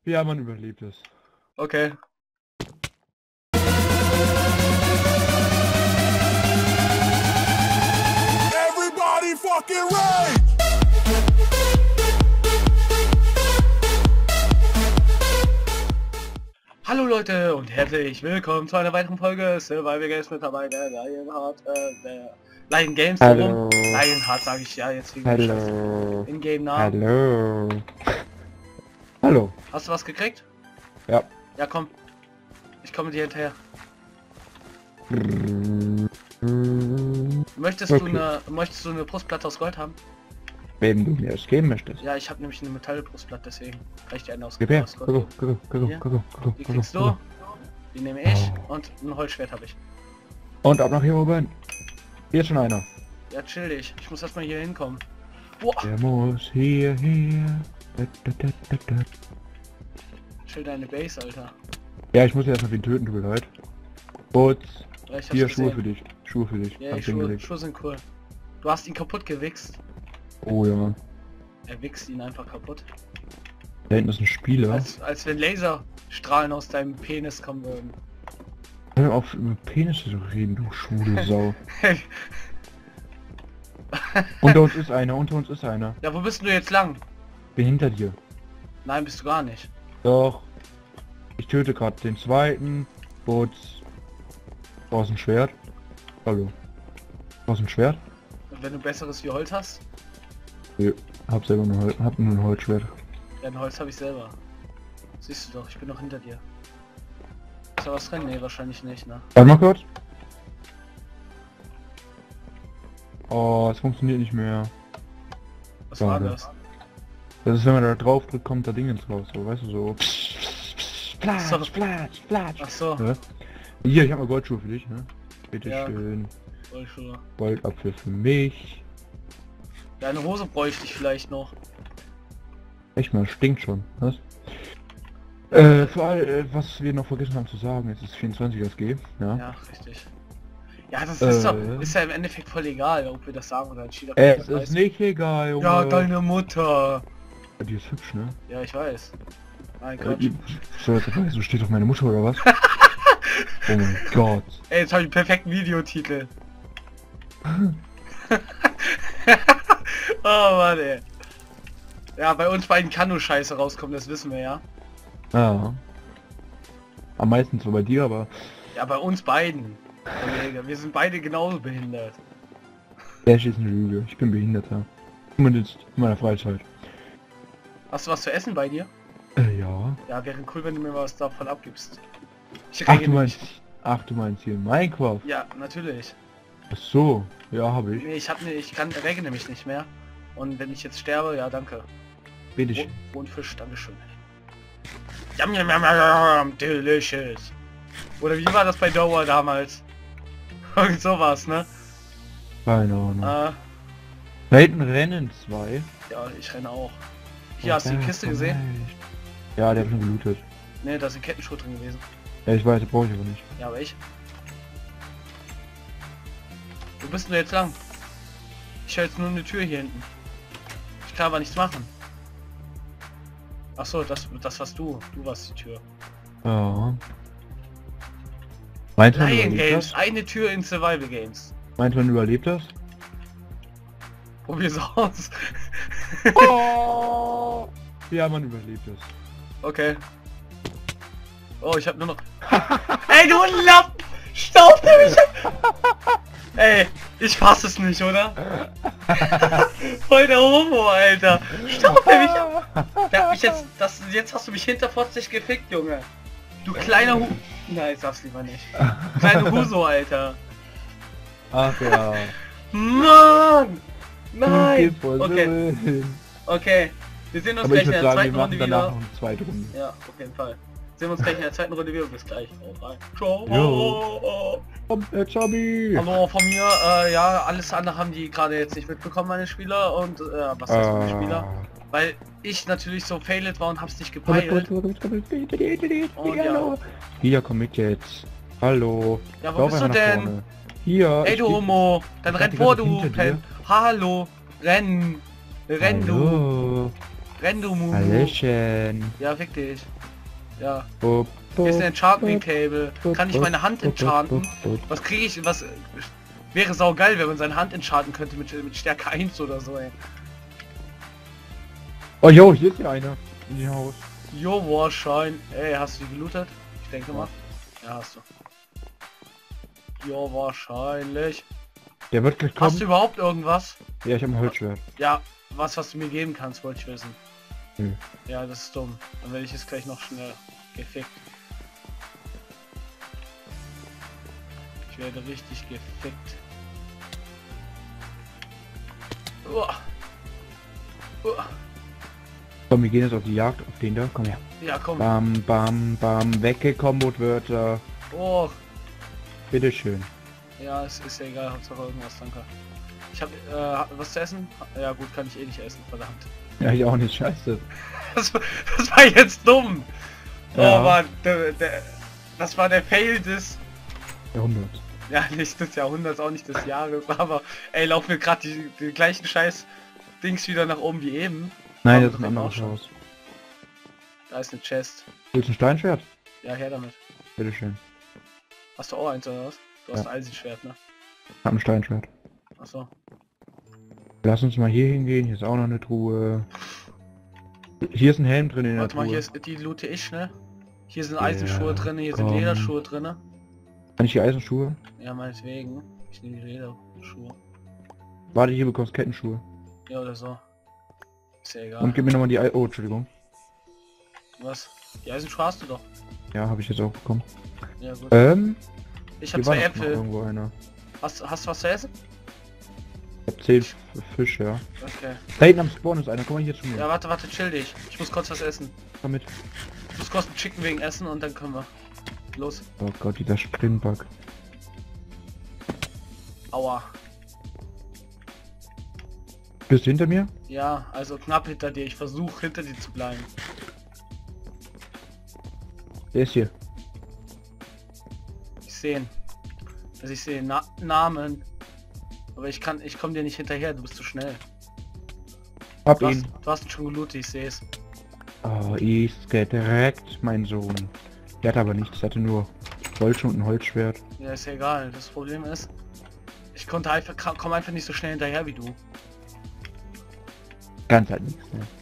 Ja, man überlebt es. Okay. Everybody fucking rage! Hallo Leute und herzlich willkommen zu einer weiteren Folge Survival Games mit dabei, der Lionheart, der Lion Games. Hallo. Lionheart sage ich ja jetzt wegen dem Scheiß. Hallo. In-Game-Namen. Hallo. Hallo. Hast du was gekriegt? Ja. Ja, komm. Ich komme dir hinterher. Möchtest Okay. du eine Brustplatte aus Gold haben? Wenn du mir es geben möchtest. Ja, ich habe nämlich eine Metallbrustplatte, deswegen kann ich dir eine aus Gib her. aus Gold geben. Die kriegst du, die nehme ich und ein Holzschwert habe ich. Und ab nach hier oben. Hier ist schon einer. Ja, chill dich. Ich muss erstmal hier hinkommen. Boah, Der muss hierher. chill deine Base, Alter. Ja, ich muss erstmal wen töten, tut mir leid. Putz. Ja, ich hab's Hier, gesehen. Schuhe für dich. Schuhe für dich. Ja, Hab die ich hingelegt. Schuhe sind cool. Du hast ihn kaputt gewichst. Oh ja. Er wichst ihn einfach kaputt. Da hinten ist ein Spieler. Als wenn Laserstrahlen aus deinem Penis kommen würden. Hör auf über Penisse zu reden, du schwule Sau. Unter uns ist einer, unter uns ist einer. Ja, wo bist du jetzt lang? Bin hinter dir. Nein, bist du gar nicht. Doch. Ich töte gerade den zweiten. Putz. Brauchst ein Schwert? Hallo. Brauchst ein Schwert? Und wenn du besseres wie Holz hast? Nee, hab selber nur, hab nur ein Holzschwert. Ja, ein Holz habe ich selber. Siehst du doch, ich bin noch hinter dir. Ist da was drin? Nee, wahrscheinlich nicht, ne? Warte mal kurz. Oh, es funktioniert nicht mehr. Was war Schade. das? Das ist, wenn man da drauf drückt, kommt da Dingens raus, so, weißt du, so. So. Platsch. Ach so, Ja? Hier, ich habe mal Goldschuhe für dich, ne? Bitte Ja. schön. Wollschuhe. Goldapfel für mich. Ja, eine Hose bräuchte ich vielleicht noch. Echt mal, stinkt schon, was? Für all, was wir noch vergessen haben zu sagen, es ist 24 SG, ja? Ja, richtig. Ja, das ist doch, ist ja im Endeffekt voll egal, ob wir das sagen oder ein Cheater. Es ist nicht egal, Junge. Ja, deine Mutter. Ja, die ist hübsch, ne? Ja, ich weiß. Mein Gott. So steht doch meine Mutter oder was? Oh mein Gott. Ey, jetzt habe ich einen perfekten Videotitel. Oh Mann, ey. Ja, bei uns beiden kann nur Scheiße rauskommen, das wissen wir ja. Ja. Am meisten so bei dir, aber Ja, bei uns beiden. Kollege, wir sind beide genauso behindert. Dash ist eine Lüge. Ich bin Behinderter. Zumindest in meiner Freizeit. Hast du was zu essen bei dir? Ja. Ja, wäre cool, wenn du mir was davon abgibst. Ich Ach rege du meinst hier Minecraft? Ja, natürlich. Ach so. Ja, habe ich. Nee, ich rege nämlich nicht mehr. Und wenn ich jetzt sterbe, ja, danke. Bitte schön. Und Fisch, dankeschön. Yum, yum, yum, yum, delicious. Oder wie war das bei Dower damals? Irgend sowas, ne? Keine Ahnung. Äh, Da hinten rennen zwei. ja, ich renne auch. Hier, hast du die Kiste gesehen? Ja, der hat schon gelootet. Ne, da sind Kettenschuhe drin gewesen. Ja, ich weiß, das brauche ich aber nicht. Ja, aber ich. Wo bist du jetzt lang? Ich höre jetzt nur eine Tür hier hinten. Ich kann aber nichts machen. Ach so, das warst du. Du warst die Tür. Ja. Meinst du, man Lion überlebt Games, das? eine Tür in Survival Games. Meinst du, man überlebt das? Probier's aus. Oh! Ja, man überlebt das. Okay. Oh, ich hab nur noch... Ey, du Lappen! Staub der mich! Ey, ich fass es nicht, oder? Voll der Homo, Alter! Staub der mich! Der hat mich jetzt hast du mich hinterfotzig gefickt, Junge! Du kleiner Hu... Nein, ich sag's lieber nicht. Kleine Huso, Alter! Ach ja. Mann! Nein! Okay, Okay. okay. Wir sehen uns Aber ich gleich in würde der sagen, wir zweiten machen Runde danach wieder. noch eine zweite Runde. Ja, auf jeden Fall. Sehen wir uns gleich in der zweiten Runde wieder. Bis gleich. Haut rein. Ciao. Jo. Zombie! Also von mir, ja, alles andere haben die gerade jetzt nicht mitbekommen, meine Spieler. Und was heißt meine Spieler? Weil ich natürlich so failed war und hab's nicht gepeilt. Und ja. Hier, komm mit jetzt. Hallo. Ja, wo Lauf bist du einfach nach denn? vorne. Hier. Ey ich du geh- Homo, dann ich renn dachte vor gerade du, hinter dir. Pen. Hallo, renn. Renn du. Hallo. Renn du Mumu. Hallöchen. Ja, fick dich. Ja. Bup, Hier ist ein bup, Enchanting Table. bup, Kann ich bup, meine Hand bup, bup, enchanten? bup, bup. Was kriege ich? Was wäre saugeil, wenn man seine Hand enchanten könnte mit Stärke 1 oder so, ey. Oh jo, hier ist ja einer. In dem Haus. Jo, Warshine. Ey, hast du die gelootet? Ich denke mal. Ja, hast du. Jo, wahrscheinlich. Der wird gleich kommen. Hast du überhaupt irgendwas? Ja, ich habe ein Holzschwert. Ja, was du mir geben kannst, wollte ich wissen. Hm. Ja, das ist dumm. Dann werde ich es gleich noch schnell gefickt. Ich werde richtig gefickt. Uah. Uah. Komm, wir gehen jetzt auf die Jagd auf den da. Komm her. Ja, komm. Bam, bam, bam. Weggekombot-Wörter. Oh. Bitteschön. Ja, es ist ja egal, Hauptsache irgendwas, danke. Ich habe was zu essen? Ja gut, kann ich eh nicht essen, verdammt. Ja, ich auch nicht, scheiße. Das war jetzt dumm. Ja. Oh Mann, das war der Fail des... Jahrhundert. Ja, nicht des Jahrhunderts, auch nicht des Jahres, aber ey, laufen wir gerade die gleichen scheiß Dings wieder nach oben wie eben. Nein, Aber das ist ein doch anderes auch schon. Haus. Da ist eine Chest. Willst du ein Steinschwert? Ja, her damit. Bitteschön. Hast du auch eins oder was? Du hast Ja. ein Eisenschwert, ne? Ich hab ein Steinschwert. Achso. Lass uns mal hier hingehen. Hier ist auch noch eine Truhe. Hier ist ein Helm drin in der Warte mal, Truhe. hier ist die loote ich schnell. Hier sind Ja, Eisenschuhe drin, hier sind komm. Lederschuhe drin. Kann ich die Eisenschuhe? Ja, meinetwegen. Ich nehme die Lederschuhe. Warte, hier bekommst Kettenschuhe. Ja, oder so. Ist ja egal. Und gib mir nochmal die Oh, Entschuldigung. Was? Die Eisenschuhe hast du doch. Ja, habe ich jetzt auch bekommen. Ja, gut. Ich hier habe war 2 noch Äpfel. irgendwo einer. Hast du was zu essen? Ich hab 10 Fische, ja. Okay. Da hinten am Spawn ist einer. Komm mal hier zu mir. Ja, warte, chill dich. Ich muss kurz was essen. Komm mit. Ich muss kurz einen Chicken wegen essen und dann können wir. Los. Oh Gott, dieser Sprintbug. Aua. Bist du hinter mir? Ja, also knapp hinter dir. Ich versuche hinter dir zu bleiben. Der ist hier. Ich sehe ihn. Also ich sehe Namen. Aber ich komme dir nicht hinterher, du bist zu schnell. Hab Du ihn. hast ihn schon gelootet, ich sehe es. Oh, ich direkt, mein Sohn. Der hat aber nichts, der hatte nur Holz und ein Holzschwert. Ja, ist ja egal. Das Problem ist, ich konnte einfach, komm einfach nicht so schnell hinterher wie du. Ganz halt nichts, ne?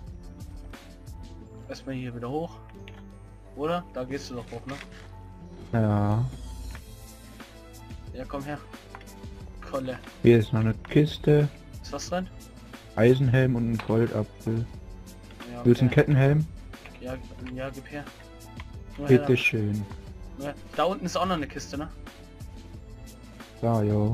Erstmal hier wieder hoch. Oder? Da gehst du doch hoch, ne? Ja. Ja, komm her. Kolle. Hier ist noch eine Kiste, Ist was drin? Eisenhelm und ein Goldapfel. Ja, Willst du einen Kettenhelm? Ja, ja, gib her. Nur her Bitte schön. damit. Nur her. Da unten ist auch noch eine Kiste, ne? Da, jo.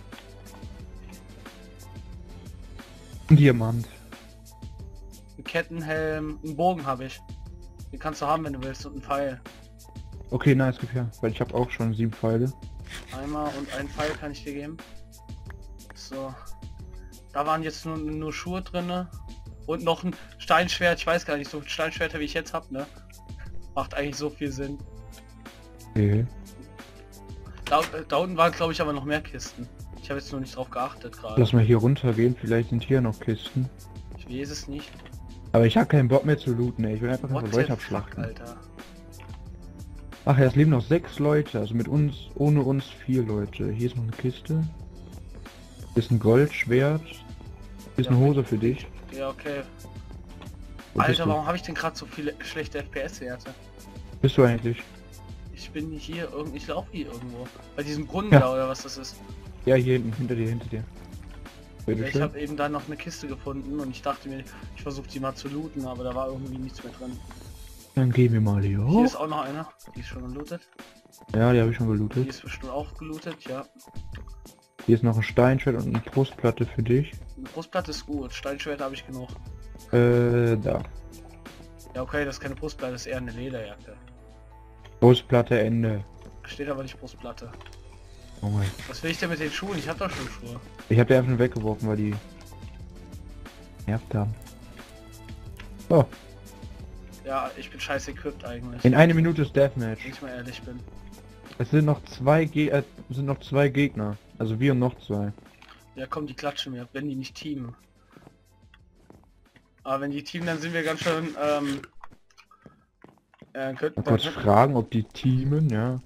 Ein Diamant. Ein Kettenhelm, einen Bogen habe ich. Den kannst du haben, wenn du willst, und einen Pfeil. Okay, nice, gib her. Weil ich habe auch schon 7 Pfeile. Einmal und einen Pfeil kann ich dir geben. So. Da waren jetzt nur Schuhe drinne. Und noch ein Steinschwert. Ich weiß gar nicht, so Steinschwerter wie ich jetzt habe, ne? Macht eigentlich so viel Sinn. Okay. Da unten waren, glaube ich, aber noch mehr Kisten. Ich habe jetzt nur nicht drauf geachtet gerade. Lass mal hier runtergehen, vielleicht sind hier noch Kisten. Ich weiß es nicht. Aber ich habe keinen Bock mehr zu looten, ey. Ich will einfach nur What Leute the abschlachten. fuck, Alter. Ach ja, es leben noch 6 Leute, also mit uns, ohne uns 4 Leute. Hier ist noch eine Kiste. Hier ist ein Goldschwert. Hier ist eine Hose für dich. Ja, okay. Wo bist Alter, du? warum habe ich denn gerade so viele schlechte FPS-Werte? Bist du eigentlich? Ich bin hier ich laufe hier irgendwo. Bei diesem Brunnen Ja. da oder was das ist. Ja, hier hinten, hinter dir, hinter dir. Bitte Ja, ich schön. habe eben da noch eine Kiste gefunden und ich dachte mir, ich versuche die mal zu looten, aber da war irgendwie nichts mehr drin. Dann gehen wir mal hier Hier hoch. ist auch noch einer, die ist schon gelootet. Ja, die habe ich schon Die gelootet. ist bestimmt auch gelootet, ja. Hier ist noch ein Steinschwert und eine Brustplatte für dich. Eine Brustplatte ist gut, Steinschwert habe ich genug. Da. Ja, okay, das ist keine Brustplatte, das ist eher eine Lederjacke. Brustplatte, Ende. Steht aber nicht Brustplatte. Oh mein. Was will ich denn mit den Schuhen? Ich habe doch schon Schuhe. Ich habe die einfach nur weggeworfen, weil die nervt haben. So, Ja, ich bin scheiße equipped eigentlich. in 1 Minute ist Wenn Deathmatch. ich mal ehrlich bin. Es sind noch zwei Gegner. Also wir und noch 2. Ja komm, die klatschen mir, wenn die nicht teamen. Aber wenn die Team, dann sind wir ganz schön, Mal kurz fragen, ob die teamen, ja.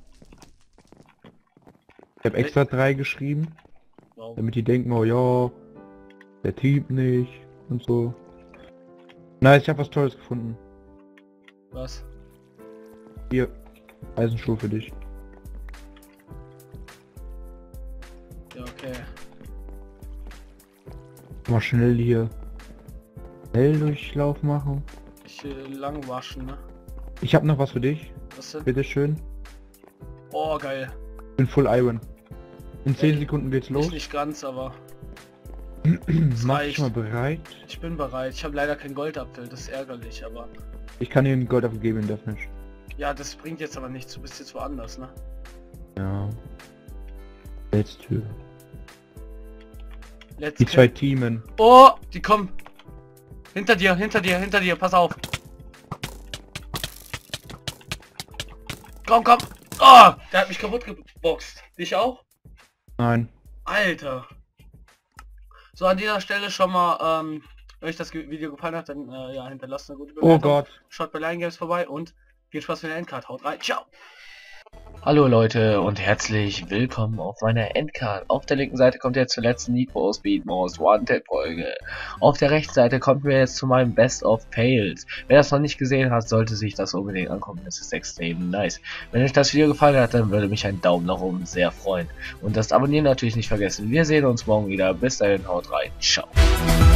Ich habe extra 3 geschrieben, Wow. damit die denken, oh ja, der teamt nicht und so. Nice, ich habe was Tolles gefunden. Was? Hier, Eisenschuh für dich. Ja, okay. Mal schnell hier Schnelldurchlauf machen. Ich lang waschen, ne? Ich habe noch was für dich. Was denn? Bitteschön. Oh, geil. Ich bin Full Iron. In 10 Sekunden geht's Ich los. nicht ganz, aber Mach reicht. dich mal bereit. ich bin bereit. Ich habe leider keinen Goldapfel, das ist ärgerlich, aber... Ich kann dir einen Goldapfel geben in Deathmatch. Ja, das bringt jetzt aber nichts, du bist jetzt woanders, ne? Ja. Letzte. Let's Die kill. 2 Teamen. Oh, die kommen. Hinter dir, pass auf. Komm. Oh, der hat mich kaputt geboxt. Dich auch? Nein. Alter. So, an dieser Stelle schon mal, wenn euch das Video gefallen hat, dann ja, hinterlasst eine gute Bewertung. Oh Gott. Schaut bei Lion Games vorbei und viel Spaß mit der Endcard. Haut rein. Ciao. Hallo Leute und herzlich willkommen auf meiner Endcard. Auf der linken Seite kommt jetzt zur letzten Need for Speed Most Wanted Folge. Auf der rechten Seite kommt mir jetzt zu meinem Best of Fails. Wer das noch nicht gesehen hat, sollte sich das unbedingt angucken. Das ist extrem nice. Wenn euch das Video gefallen hat, dann würde mich ein Daumen nach oben sehr freuen. Und das Abonnieren natürlich nicht vergessen. Wir sehen uns morgen wieder. Bis dahin, haut rein. Ciao.